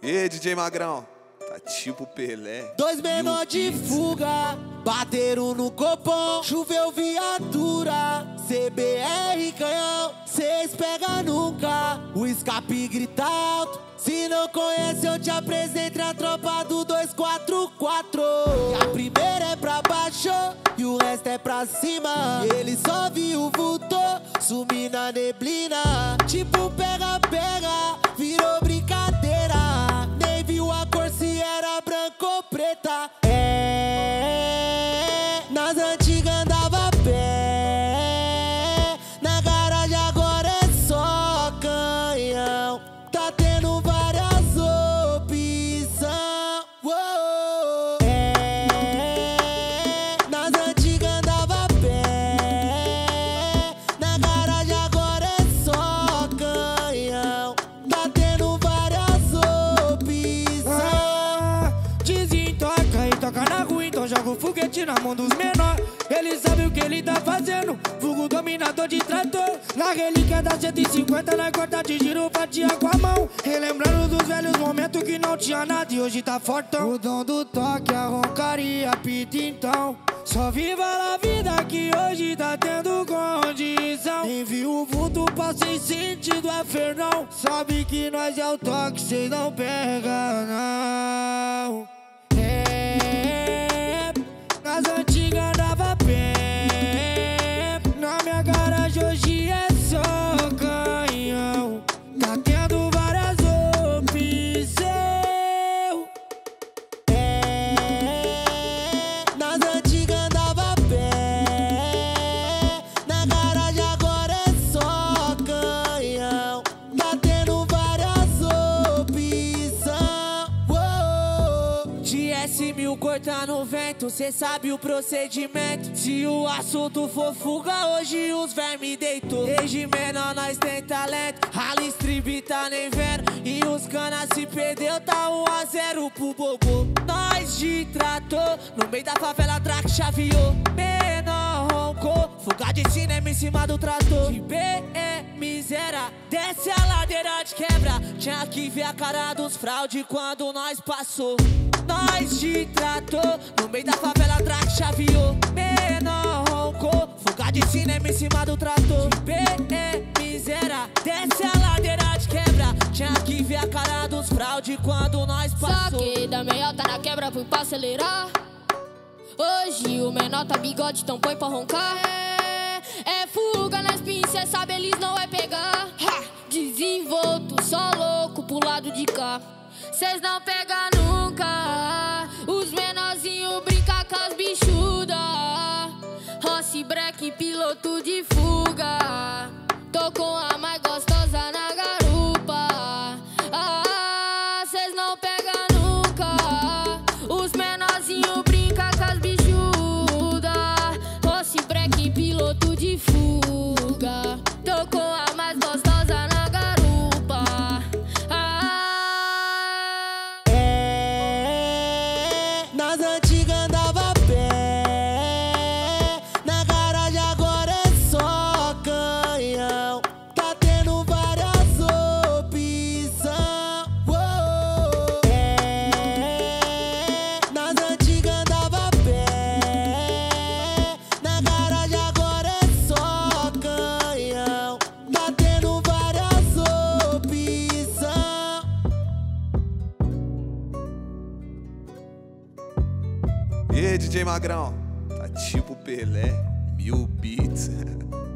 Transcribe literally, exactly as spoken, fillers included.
E D J Magrão, tá tipo Pelé. Dois menor de fuga, bateram no copom, choveu viatura, C B R canhão, cês pega nunca, o escape grita alto. Se não conhece eu te apresento a tropa do dois quatro quatro. A primeira é pra baixo e o resto é pra cima. Ele só viu o vulto, sumir na neblina. Tipo pega, pega, virou brincadeira. Nem viu a cor se era branca ou preta. É, nas antigas andava a pé, na garagem agora é só canhão. Tá tendo várias opções. Uou. É, nas antigas andava a pé, na garagem agora é só canhão. Tá tendo várias opções. Ah, desentoca e toca na rua, então joga o foguete na mão dos menores. Ele sabe o que ele tá fazendo, vulgo dominador de trator. Na relíquia da cento e cinquenta, nós corta de giro, fatia com a mão. Relembrando dos velhos momentos que não tinha nada e hoje tá fortão. O dom do toque, a roncaria, pita então. Só viva a vida que hoje tá tendo condição. Nem viu o vulto, passei sentido é fernão. Sabe que nós é o toque, cês não pega não. É, nas antigas andava a pé, na minha garagem hoje é só canhão. Tá tendo várias opções. É, nas antigas andava a pé, na garagem agora é só canhão. Tá tendo várias opções. Uou. De S mil cortando o vento, cê sabe o procedimento. Se o assunto for fuga, hoje os verme deitou. Desde menor nós tem talento, rala strip tá nem vendo. E os cana se perdeu, tá um a zero pro Bogô. Nós de trator, no meio da favela track chaveou. Menor roncou, fuga de cinema em cima do trator. De B M zero, desce a ladeira de quebra. Tinha que ver a cara dos fraude quando nós passou. Nós de trator, no meio da favela track chaveou. Menor roncou, fuga de cinema em cima do trator. De B M zero, desce a ladeira de quebra. Tinha que ver a cara dos fraude quando nós passou. Saquei da meiota na quebra, fui pra acelerar. Hoje o menor tá bigode, então põe pra roncar. É, é fuga nas pinças, cê sabe eles não vai pegar. Ha! Desenvolto, só louco pro lado de cá. Cês não pegam nunca. Os menorzinhos brinca com as bichudas. Rossi break, piloto de fuga. Tô com a mais gostosa na garupa. Ah, cês não pegam nunca. Os menorzinhos brinca com as bichudas. Rossi break, piloto de fuga. Tô com a mais gostosa na garupa. Ah, é, nas antigas andava a pé, na garagem agora é só canhão. Tá tendo várias opções. Uou. É, nas antigas andava a pé, na garagem agora é só canhão. Tá tendo várias opções. E D J Magrão, tá tipo Pelé, mil beats.